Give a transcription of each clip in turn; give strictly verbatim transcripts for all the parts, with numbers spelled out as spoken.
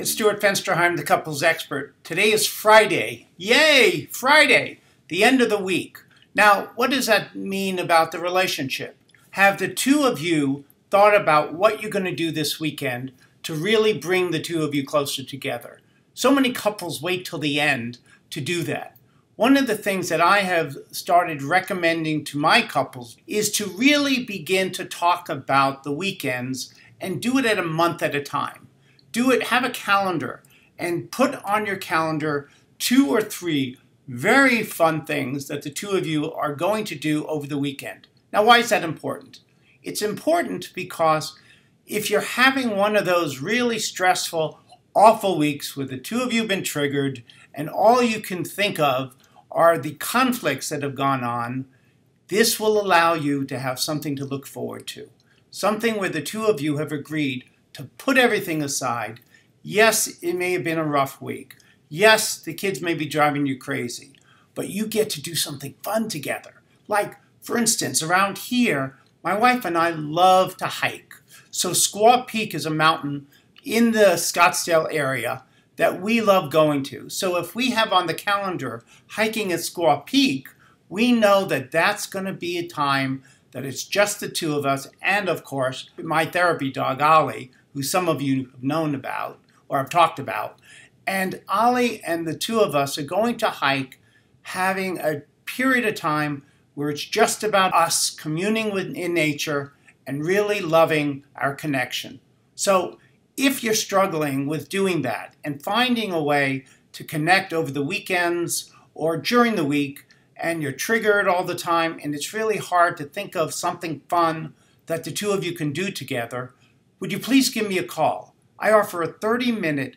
It's Stuart Fensterheim, the couples expert. Today is Friday. Yay, Friday, the end of the week. Now, what does that mean about the relationship? Have the two of you thought about what you're going to do this weekend to really bring the two of you closer together? So many couples wait till the end to do that. One of the things that I have started recommending to my couples is to really begin to talk about the weekends and do it at a month at a time. Do it, have a calendar, and put on your calendar two or three very fun things that the two of you are going to do over the weekend. Now, why is that important? It's important because if you're having one of those really stressful, awful weeks where the two of you have been triggered and all you can think of are the conflicts that have gone on, this will allow you to have something to look forward to. Something where the two of you have agreed to put everything aside. Yes, it may have been a rough week. Yes, the kids may be driving you crazy, but you get to do something fun together. Like, for instance, around here, my wife and I love to hike. So Squaw Peak is a mountain in the Scottsdale area that we love going to. So if we have on the calendar hiking at Squaw Peak, we know that that's going to be a time that it's just the two of us, and of course, my therapy dog, Ollie, who some of you have known about or have talked about. And Ollie and the two of us are going to hike, having a period of time where it's just about us communing with in nature and really loving our connection. So if you're struggling with doing that and finding a way to connect over the weekends or during the week, and you're triggered all the time and it's really hard to think of something fun that the two of you can do together, would you please give me a call? I offer a thirty minute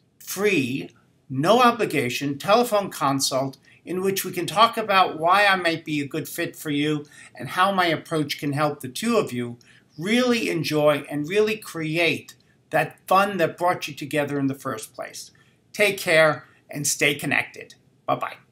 free, no obligation telephone consult in which we can talk about why I might be a good fit for you and how my approach can help the two of you really enjoy and really create that fun that brought you together in the first place. Take care and stay connected. Bye-bye.